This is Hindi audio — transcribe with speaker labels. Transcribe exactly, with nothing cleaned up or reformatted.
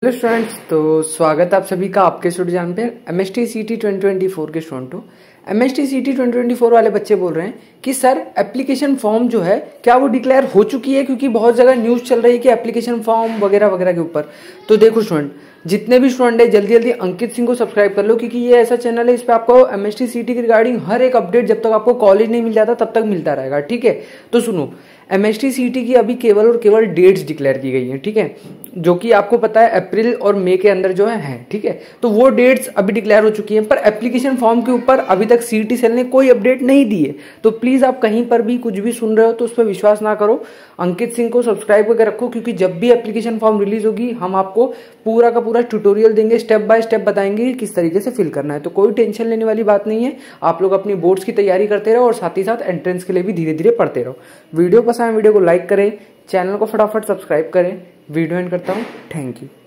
Speaker 1: हेलो स्टूडेंट्स, तो स्वागत है आप सभी का आपके स्टूडियो जान पे M S T C T twenty twenty four के स्टूडेंट हो। M S T C T twenty twenty four वाले बच्चे बोल रहे हैं कि सर एप्लीकेशन फॉर्म जो है क्या वो डिक्लेयर हो चुकी है, क्योंकि बहुत जगह न्यूज चल रही है कि एप्लीकेशन फॉर्म वगैरह वगैरह के ऊपर। तो देखो स्टूडेंट, जितने भी स्टूडेंट है जल्दी जल्दी अंकित सिंह को सब्सक्राइब कर लो, क्योंकि ये ऐसा चैनल है इस पे आपको M S T C T के रिगार्डिंग हर एक अपडेट जब तक आपको कॉलेज नहीं मिल जाता तब तक मिलता रहेगा। ठीक है, तो सुनो, M S T C T की अभी केवल और केवल डेट्स डिक्लेयर की गई हैं। ठीक है, जो कि आपको पता है अप्रैल और मई के अंदर जो है है ठीक है, तो वो डेट्स अभी डिक्लेयर हो चुकी हैं, पर एप्लीकेशन फॉर्म के ऊपर अभी तक सीईटी सेल ने कोई अपडेट नहीं दी है। तो प्लीज आप कहीं पर भी कुछ भी सुन रहे हो तो उस पर विश्वास ना करो, अंकित सिंह को सब्सक्राइब करके रखो, क्योंकि जब भी एप्लीकेशन फॉर्म रिलीज होगी हम आपको पूरा का पूरा ट्यूटोरियल देंगे, स्टेप बाय स्टेप बताएंगे कि किस तरीके से फिल करना है। तो कोई टेंशन लेने वाली बात नहीं है, आप लोग अपनी बोर्ड्स की तैयारी करते रहो और साथ ही साथ एंट्रेंस के लिए भी धीरे धीरे पढ़ते रहो। वीडियो पसंद है वीडियो को लाइक करें, चैनल को फटाफट सब्सक्राइब करें। वीडियो एंड करता हूँ, थैंक यू।